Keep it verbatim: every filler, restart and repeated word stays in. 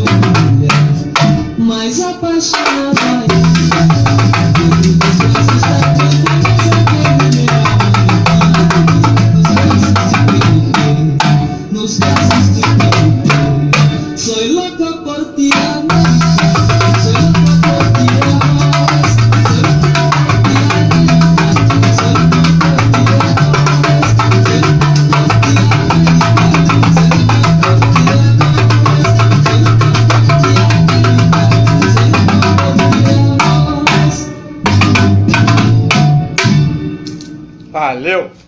mais apaixonada. Nos casos que me soy loca por ti, amor. Soy loca por ti, amor. Soy loca por ti, amor. Soy loca por ti, amor. Soy loca por ti, amor. Soy loca por ti, amor. Soy loca por ti, amor. Valeu!